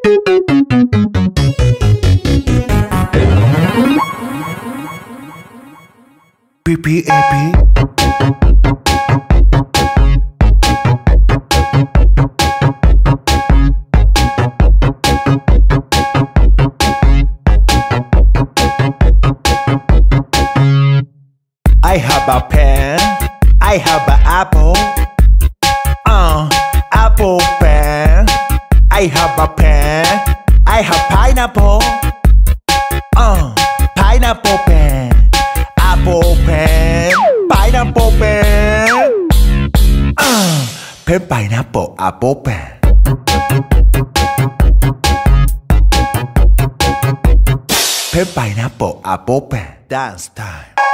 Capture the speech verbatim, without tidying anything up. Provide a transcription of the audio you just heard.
P P A P. I have a pen, I have an apple, uh, apple pen. I have a pen, I have pineapple, uh, pineapple pen. Apple pen, pineapple pen, uh, pen, pineapple, apple pen. Pen, pineapple, apple pen. Dance time.